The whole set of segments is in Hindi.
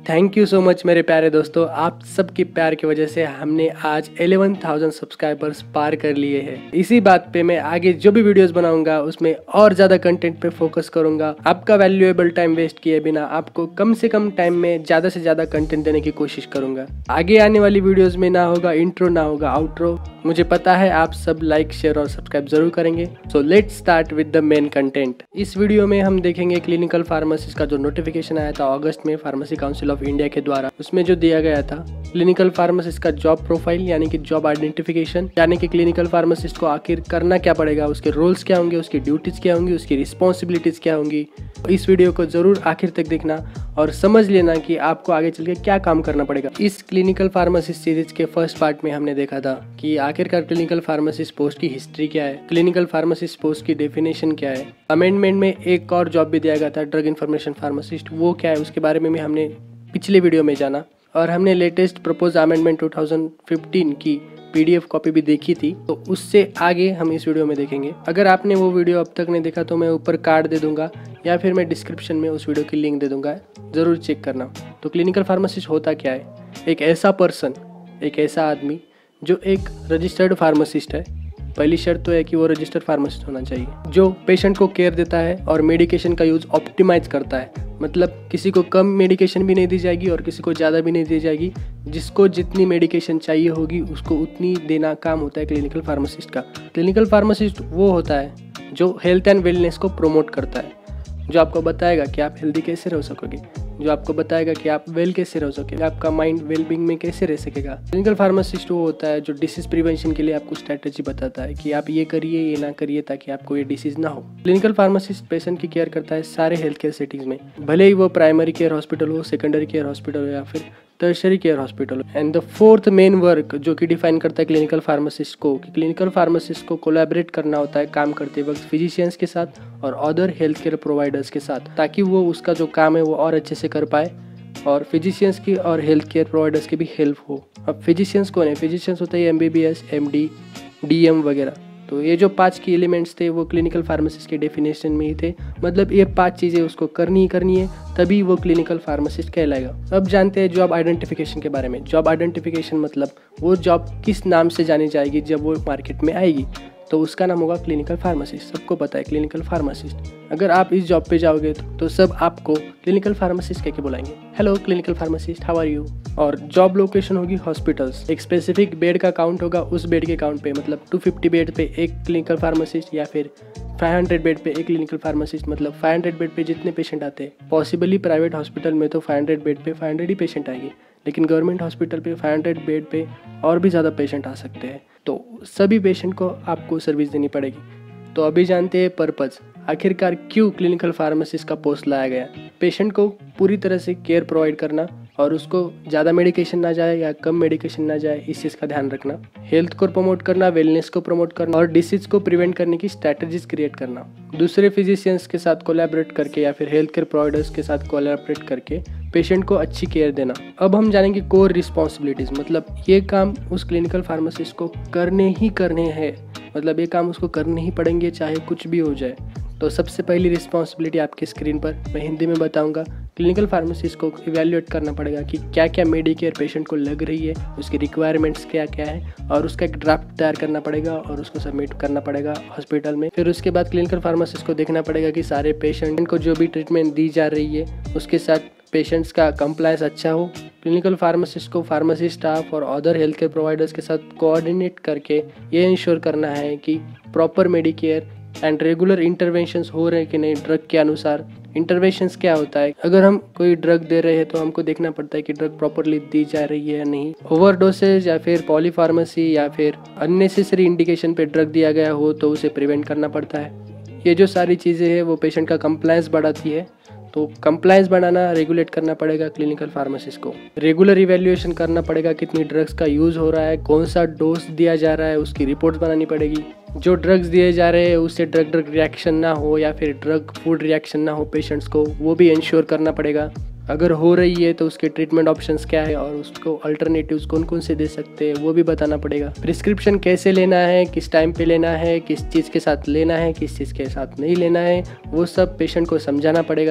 थैंक यू सो मच मेरे प्यारे दोस्तों, आप सबकी प्यार की वजह से हमने आज 11,000 सब्सक्राइबर्स पार कर लिए हैं। इसी बात पे मैं आगे जो भी वीडियोस बनाऊंगा उसमें और ज़्यादा कंटेंट पे फोकस करूंगा। आपका वैल्यूएबल टाइम वेस्ट किए बिना आपको कम से कम टाइम में ज़्यादा से ज़्यादा कंटेंट देने की कोशिश करूंगा। आगे आने वाली वीडियोज़ में ना होगा इंट्रो ना होगा आउट्रो। मुझे पता है आप सब लाइक शेयर और सब्सक्राइब जरूर करेंगे। So let's start with the main content. इस वीडियो में हम देखेंगे क्लिनिकल फार्मासिस्ट का जो नोटिफिकेशन आया था अगस्त में फार्मेसी काउंसिल ऑफ इंडिया के द्वारा। उसमें जो दिया गया था क्लिनिकल फार्मासिस्ट का जॉब प्रोफाइल यानी कि जॉब आइडेंटिफिकेशन, यानी कि क्लिनिकल फार्मासिस्ट को आखिर करना क्या पड़ेगा, उसके रोल्स क्या होंगे, उसकी ड्यूटीज क्या होंगी, उसकी रिस्पॉन्सिबिलिटीज क्या होंगी। इस वीडियो को जरूर आखिर तक देखना और समझ लेना कि आपको आगे चल के क्या काम करना पड़ेगा। इस क्लिनिकल फार्मासिस्ट सीरीज के फर्स्ट पार्ट में हमने देखा था कि आखिरकार क्लिनिकल फार्मासिस्ट पोस्ट की हिस्ट्री क्या है, क्लिनिकल फार्मासिस्ट पोस्ट की डेफिनेशन क्या है। अमेंडमेंट में एक और जॉब भी दिया गया था ड्रग इन्फॉर्मेशन फार्मासिस्ट, वो क्या है उसके बारे में भी हमने पिछले वीडियो में जाना। और हमने लेटेस्ट प्रपोज अमेंडमेंट 2015 की PDF कॉपी भी देखी थी, तो उससे आगे हम इस वीडियो में देखेंगे। अगर आपने वो वीडियो अब तक नहीं देखा तो मैं ऊपर कार्ड दे दूंगा या फिर मैं डिस्क्रिप्शन में उस वीडियो की लिंक दे दूंगा, ज़रूर चेक करना। तो क्लिनिकल फार्मासिस्ट होता क्या है? एक ऐसा पर्सन, एक ऐसा आदमी जो एक रजिस्टर्ड फार्मासिस्ट है। पहली शर्त तो है कि वो रजिस्टर्ड फार्मासिस्ट होना चाहिए, जो पेशेंट को केयर देता है और मेडिकेशन का यूज़ ऑप्टिमाइज करता है। मतलब किसी को कम मेडिकेशन भी नहीं दी जाएगी और किसी को ज़्यादा भी नहीं दी जाएगी। जिसको जितनी मेडिकेशन चाहिए होगी उसको उतनी देना काम होता है क्लिनिकल फार्मासिस्ट का। क्लिनिकल फार्मासिस्ट वो होता है जो हेल्थ एंड वेलनेस को प्रमोट करता है, जो आपको बताएगा कि आप हेल्दी कैसे रह सकोगे, जो आपको बताएगा कि आप वेल कैसे रह सकोगे, आपका माइंड वेलबींग में कैसे रह सकेगा। क्लिनिकल फार्मासिस्ट वो होता है जो डिसीज प्रिवेंशन के लिए आपको स्ट्रैटेजी बताता है कि आप ये करिए ये ना करिए ताकि आपको ये डिसीज ना हो। क्लिनिकल फार्मासिस्ट पेशेंट की केयर करता है सारे हेल्थ केयर सेटिंग्स में, भले ही वो प्राइमरी केयर हॉस्पिटल हो, सेकेंडरी केयर हॉस्पिटल हो या फिर tertiary care hospital. And the fourth main work जो कि डिफाइन करता है क्लिनिकल फार्मासिस्ट को, कि क्लिनिकल फार्मासिस्ट को कोलैबोरेट करना होता है काम करते वक्त फिजिशियंस के साथ और अदर हेल्थ केयर प्रोवाइडर्स के साथ, ताकि वो उसका जो काम है वो और अच्छे से कर पाए और फिजिशियंस की और हेल्थ केयर प्रोवाइडर्स की भी हेल्प हो। अब फिजिशियंस कौन है? फिजिशियंस होते हैं MBBS, MD, DM वगैरह। तो ये जो 5 की एलिमेंट्स थे वो क्लिनिकल फार्मासिस्ट के डेफिनेशन में ही थे। मतलब ये 5 चीज़ें उसको करनी ही करनी है, तभी वो क्लिनिकल फार्मासिस्ट कहलाएगा। अब जानते हैं जॉब आइडेंटिफिकेशन के बारे में। जॉब आइडेंटिफिकेशन मतलब वो जॉब किस नाम से जानी जाएगी जब वो मार्केट में आएगी, तो उसका नाम होगा क्लिनिकल फार्मासिस्ट। सबको पता है क्लिनिकल फार्मासिस्ट। अगर आप इस जॉब पे जाओगे तो सब आपको क्लिनिकल फार्मासिस्ट कह के बुलाएंगे, hello clinical pharmacist, how are you. और जॉब लोकेशन होगी हॉस्पिटल्स। एक स्पेसिफिक बेड का काउंट होगा, उस बेड के काउंट पे, मतलब 250 बेड पे एक क्लिनिकल फार्मासिस्ट या फिर 500 बेड पे एक क्लिनिकल फार्मासिस्ट। मतलब 500 बेड पे जितने पेशेंट आते हैं, पॉसिबली प्राइवेट हॉस्पिटल में तो 500 बेड पे 500 ही पेशेंट आएंगे, लेकिन गवर्नमेंट हॉस्पिटल पे 500 बेड पे और भी ज़्यादा पेशेंट आ सकते हैं। तो सभी पेशेंट को आपको सर्विस देनी पड़ेगी। तो अभी जानते हैं पर्पज़, आखिरकार क्यों क्लिनिकल फार्मासिस्ट का पोस्ट लाया गया। पेशेंट को पूरी तरह से केयर प्रोवाइड करना और उसको ज़्यादा मेडिकेशन ना जाए या कम मेडिकेशन ना जाए, इस चीज़ का ध्यान रखना। हेल्थ को प्रमोट करना, वेलनेस को प्रमोट करना और डिसीज को प्रिवेंट करने की स्ट्रैटेजीज क्रिएट करना। दूसरे फिजिशियंस के साथ कोलैबोरेट करके या फिर हेल्थ केयर प्रोवाइडर्स के साथ कोलैबोरेट करके पेशेंट को अच्छी केयर देना। अब हम जानेंगे कोर रिस्पॉन्सिबिलिटीज़। मतलब ये काम उस क्लिनिकल फार्मासिस्ट को करने ही करने हैं, मतलब ये काम उसको करने ही पड़ेंगे चाहे कुछ भी हो जाए। तो सबसे पहली रिस्पॉन्सिबिलिटी आपके स्क्रीन पर मैं हिंदी में बताऊंगा। क्लिनिकल फार्मासिस्ट को इवैल्यूएट करना पड़ेगा कि क्या क्या मेडिकेयर पेशेंट को लग रही है, उसकी रिक्वायरमेंट्स क्या क्या है, और उसका एक ड्राफ्ट तैयार करना पड़ेगा और उसको सबमिट करना पड़ेगा हॉस्पिटल में। फिर उसके बाद क्लिनिकल फार्मासिस्ट को देखना पड़ेगा कि सारे पेशेंट को जो भी ट्रीटमेंट दी जा रही है उसके साथ पेशेंट्स का कंप्लायंस अच्छा हो। क्लिनिकल फार्मासिस्ट को फार्मेसी स्टाफ और अदर हेल्थ केयर प्रोवाइडर्स के साथ कोऑर्डिनेट करके ये इंश्योर करना है कि proper medicare and regular interventions हो रहे हैं कि नहीं ड्रग के अनुसार। इंटरवेंशंस क्या होता है? अगर हम कोई ड्रग दे रहे हैं तो हमको देखना पड़ता है कि ड्रग प्रॉपरली दी जा रही है या नहीं। ओवरडोसेज या फिर पॉलीफार्मेसी या फिर अननेसेसरी इंडिकेशन पे ड्रग दिया गया हो तो उसे प्रिवेंट करना पड़ता है। ये जो सारी चीज़ें हैं वो पेशेंट का कंप्लायंस बढ़ाती है। तो कंप्लायंस बढ़ाना, रेगुलेट करना पड़ेगा क्लिनिकल फार्मासिस्ट को। रेगुलर इवैल्यूएशन करना पड़ेगा कितनी ड्रग्स का यूज़ हो रहा है, कौन सा डोज दिया जा रहा है, उसकी रिपोर्ट्स बनानी पड़ेगी। जो ड्रग्स दिए जा रहे हैं उससे ड्रग ड्रग रिएक्शन ना हो या फिर ड्रग फूड रिएक्शन ना हो पेशेंट्स को, वो भी इंश्योर करना पड़ेगा। अगर हो रही है तो उसके ट्रीटमेंट ऑप्शंस क्या है और उसको अल्टरनेटिव्स कौन कौन से दे सकते हैं वो भी बताना पड़ेगा। प्रिस्क्रिप्शन कैसे लेना है, किस टाइम पे लेना है, किस चीज़ के साथ लेना है, किस चीज़ के साथ नहीं लेना है, वो सब पेशेंट को समझाना पड़ेगा।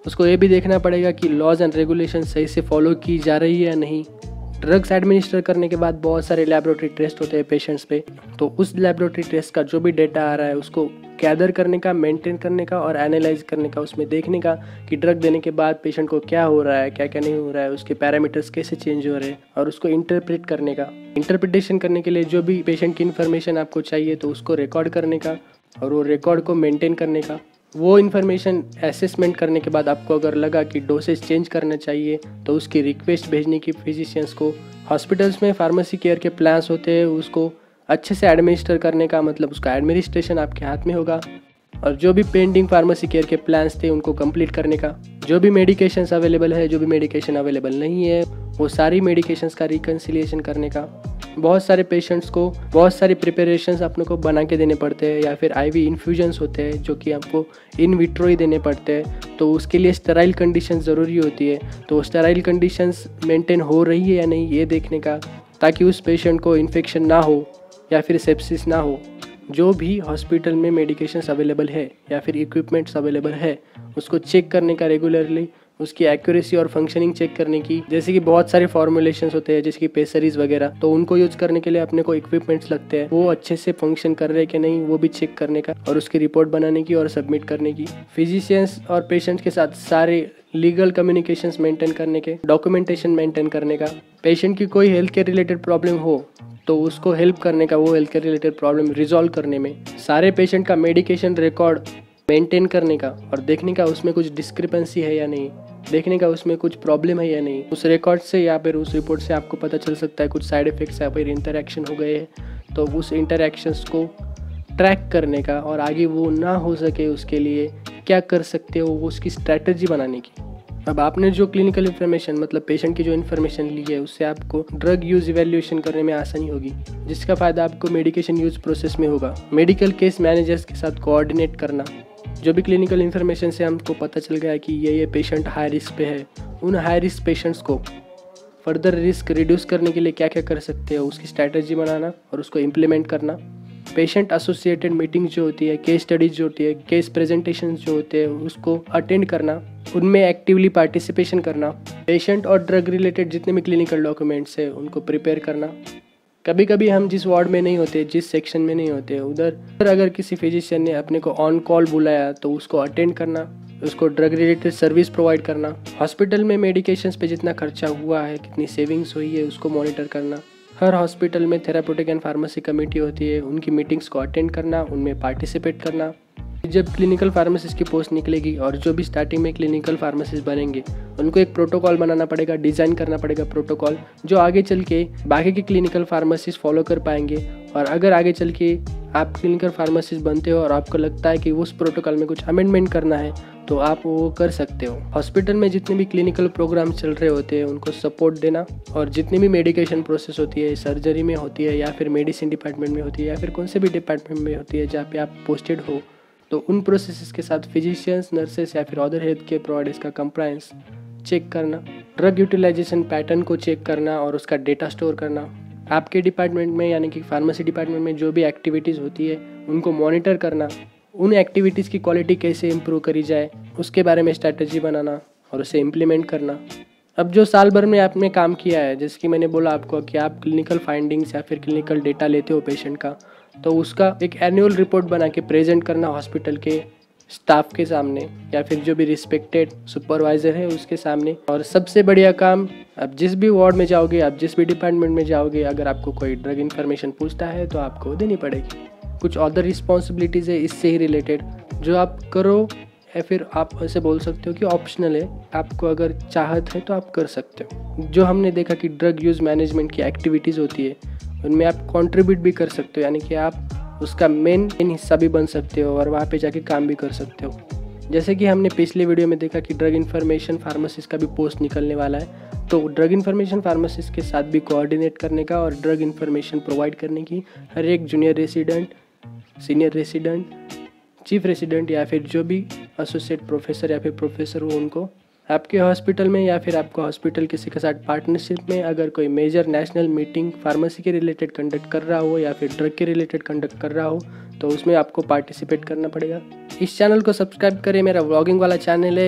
उसको ये भी देखना पड़ेगा कि लॉज एंड रेगुलेशन सही से फॉलो की जा रही है या नहीं। ड्रग्स एडमिनिस्टर करने के बाद बहुत सारे लैबोरेटरी टेस्ट होते हैं पेशेंट्स पे, तो उस लैबोरेटरी टेस्ट का जो भी डेटा आ रहा है उसको गैदर करने का, मेंटेन करने का और एनालाइज करने का, उसमें देखने का कि ड्रग देने के बाद पेशेंट को क्या हो रहा है, क्या क्या नहीं हो रहा है, उसके पैरामीटर्स कैसे चेंज हो रहे हैं, और उसको इंटरप्रेट करने का। इंटरप्रिटेशन करने के लिए जो भी पेशेंट की इन्फॉर्मेशन आपको चाहिए तो उसको रिकॉर्ड करने का और वो रिकॉर्ड को मेंटेन करने का। वो इन्फॉर्मेशन असेसमेंट करने के बाद आपको अगर लगा कि डोसेज चेंज करना चाहिए तो उसकी रिक्वेस्ट भेजने की फिजिशियंस को। हॉस्पिटल्स में फार्मेसी केयर के प्लान्स होते हैं, उसको अच्छे से एडमिनिस्टर करने का, मतलब उसका एडमिनिस्ट्रेशन आपके हाथ में होगा। और जो भी पेंडिंग फार्मेसी केयर के प्लान्स थे उनको कंप्लीट करने का। जो भी मेडिकेशंस अवेलेबल है, जो भी मेडिकेशन अवेलेबल नहीं है, वो सारी मेडिकेशंस का रिकन्सिलिएशन करने का। बहुत सारे पेशेंट्स को बहुत सारी प्रिपरेशंस अपने को बना के देने पड़ते हैं, या फिर आईवी इन्फ्यूजन्स होते हैं जो कि आपको इन विट्रो ही देने पड़ते हैं, तो उसके लिए स्टेराइल कंडीशंस ज़रूरी होती है। तो स्टेराइल कंडीशंस मेंटेन हो रही है या नहीं ये देखने का, ताकि उस पेशेंट को इन्फेक्शन ना हो या फिर सेप्सिस ना हो। जो भी हॉस्पिटल में मेडिकेशंस अवेलेबल है या फिर इक्विपमेंट्स अवेलेबल है उसको चेक करने का रेगुलरली, उसकी एक्यूरेसी और फंक्शनिंग चेक करने की। जैसे कि बहुत सारे फॉर्मुलेशंस होते हैं जैसे कि पेसरीज वगैरह, तो उनको यूज करने के लिए अपने को इक्विपमेंट्स लगते हैं, वो अच्छे से फंक्शन कर रहे हैं कि नहीं वो भी चेक करने का और उसकी रिपोर्ट बनाने की और सबमिट करने की। फिजिशियंस और पेशेंट्स के साथ सारे लीगल कम्युनिकेशंस मेंटेन करने के, डॉक्यूमेंटेशन मेंटेन करने का। पेशेंट की कोई हेल्थ केयर रिलेटेड प्रॉब्लम हो तो उसको हेल्प करने का, वो health care related problem resolve करने में। सारे पेशेंट का मेडिकेशन रिकॉर्ड मेंटेन करने का और देखने का उसमें कुछ डिस्क्रिपेंसी है या नहीं, देखने का उसमें कुछ प्रॉब्लम है या नहीं। उस रिकॉर्ड से या फिर उस रिपोर्ट से आपको पता चल सकता है कुछ साइड इफेक्ट्स या फिर इंटरैक्शन हो गए हैं, तो उस इंटरैक्शंस को ट्रैक करने का और आगे वो ना हो सके उसके लिए क्या कर सकते हो, वो उसकी स्ट्रैटेजी बनाने की। अब आपने जो क्लिनिकल इन्फॉर्मेशन, मतलब पेशेंट की जो इन्फॉर्मेशन ली है, उससे आपको ड्रग यूज इवैल्यूएशन करने में आसानी होगी, जिसका फ़ायदा आपको मेडिकेशन यूज प्रोसेस में होगा। मेडिकल केस मैनेजर्स के साथ कोऑर्डिनेट करना। जो भी क्लिनिकल इन्फॉर्मेशन से हमको पता चल गया कि ये पेशेंट हाई रिस्क पे है, उन हाई रिस्क पेशेंट्स को फर्दर रिस्क रिड्यूस करने के लिए क्या क्या कर सकते हो उसकी स्ट्रैटेजी बनाना और उसको इम्प्लीमेंट करना। पेशेंट एसोसिएटेड मीटिंग्स जो होती है, केस स्टडीज जो होती है, केस प्रेजेंटेशन जो होते हैं उसको अटेंड करना, उनमें एक्टिवली पार्टिसिपेशन करना। पेशेंट और ड्रग रिलेटेड जितने भी क्लिनिकल डॉक्यूमेंट्स है उनको प्रिपेयर करना। कभी कभी हम जिस वार्ड में नहीं होते, जिस सेक्शन में नहीं होते, उधर अगर किसी फिजिशियन ने अपने को ऑन कॉल बुलाया तो उसको अटेंड करना, उसको ड्रग रिलेटेड सर्विस प्रोवाइड करना। हॉस्पिटल में मेडिकेशंस पे जितना खर्चा हुआ है, कितनी सेविंग्स हुई है, उसको मॉनिटर करना। हर हॉस्पिटल में थेराप्यूटिक एंड फार्मेसी कमेटी होती है, उनकी मीटिंग्स को अटेंड करना, उनमें पार्टिसिपेट करना। जब क्लिनिकल फार्मासिस्ट की पोस्ट निकलेगी और जो भी स्टार्टिंग में क्लिनिकल फार्मासिस्ट बनेंगे उनको एक प्रोटोकॉल बनाना पड़ेगा, डिज़ाइन करना पड़ेगा प्रोटोकॉल, जो आगे चल के बाकी के क्लिनिकल फार्मासिस्ट फॉलो कर पाएंगे। और अगर आगे चल के आप क्लिनिकल फार्मासिस्ट बनते हो और आपको लगता है कि उस प्रोटोकॉल में कुछ अमेंडमेंट करना है तो आप वो कर सकते हो। हॉस्पिटल में जितने भी क्लिनिकल प्रोग्राम चल रहे होते हैं उनको सपोर्ट देना, और जितनी भी मेडिकेशन प्रोसेस होती है, सर्जरी में होती है या फिर मेडिसिन डिपार्टमेंट में होती है या फिर कौन से भी डिपार्टमेंट में होती है जहाँ पे आप पोस्टेड हो, तो उन प्रोसेसेस के साथ फिजिशियंस, नर्सेस या फिर अदर हेल्थ केयर प्रोवाइडर्स का कंप्लायंस चेक करना, ड्रग यूटिलाइजेशन पैटर्न को चेक करना और उसका डेटा स्टोर करना। आपके डिपार्टमेंट में यानी कि फार्मेसी डिपार्टमेंट में जो भी एक्टिविटीज़ होती है उनको मॉनिटर करना, उन एक्टिविटीज़ की क्वालिटी कैसे इम्प्रूव करी जाए उसके बारे में स्ट्रैटेजी बनाना और उसे इम्प्लीमेंट करना। अब जो साल भर में आपने काम किया है, जैसे कि मैंने बोला आपको कि आप क्लिनिकल फाइंडिंग्स या फिर क्लिनिकल डेटा लेते हो पेशेंट का, तो उसका एक एनुअल रिपोर्ट बना के प्रेजेंट करना हॉस्पिटल के स्टाफ के सामने या फिर जो भी रिस्पेक्टेड सुपरवाइज़र है उसके सामने। और सबसे बढ़िया काम, आप जिस भी वार्ड में जाओगे, आप जिस भी डिपार्टमेंट में जाओगे, अगर आपको कोई ड्रग इन्फॉर्मेशन पूछता है तो आपको देनी पड़ेगी। कुछ अदर रिस्पॉन्सिबिलिटीज़ है इससे ही रिलेटेड जो आप करो, या फिर आप ऐसे बोल सकते हो कि ऑप्शनल है, आपको अगर चाहत है तो आप कर सकते हो। जो हमने देखा कि ड्रग यूज़ मैनेजमेंट की एक्टिविटीज़ होती है उनमें आप कंट्रीब्यूट भी कर सकते हो, यानी कि आप उसका मेन हिस्सा भी बन सकते हो और वहाँ पे जाके काम भी कर सकते हो। जैसे कि हमने पिछले वीडियो में देखा कि ड्रग इन्फॉर्मेशन फार्मासिस्ट का भी पोस्ट निकलने वाला है, तो ड्रग इन्फॉर्मेशन फार्मासिस्ट के साथ भी कोऑर्डिनेट करने का और ड्रग इन्फॉर्मेशन प्रोवाइड करने की हर एक junior resident, senior resident, chief resident या फिर जो भी एसोसिएट प्रोफेसर या फिर प्रोफेसर हो उनको आपके हॉस्पिटल में या फिर आपका हॉस्पिटल किसी के साथ पार्टनरशिप में अगर कोई मेजर नेशनल मीटिंग फार्मेसी के रिलेटेड कंडक्ट कर रहा हो या फिर ड्रग के रिलेटेड कंडक्ट कर रहा हो तो उसमें आपको पार्टिसिपेट करना पड़ेगा। इस चैनल को सब्सक्राइब करें, मेरा व्लॉगिंग वाला चैनल है,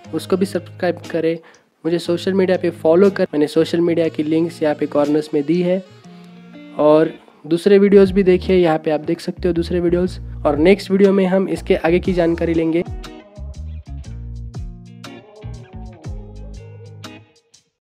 उसको भी सब्सक्राइब करें। मुझे सोशल मीडिया पे फॉलो कर, मैंने सोशल मीडिया की लिंक्स यहाँ पे कॉर्नर्स में दी है। और दूसरे वीडियोस भी देखिए, यहाँ पे आप देख सकते हो दूसरे वीडियोस। और नेक्स्ट वीडियो में हम इसके आगे की जानकारी लेंगे।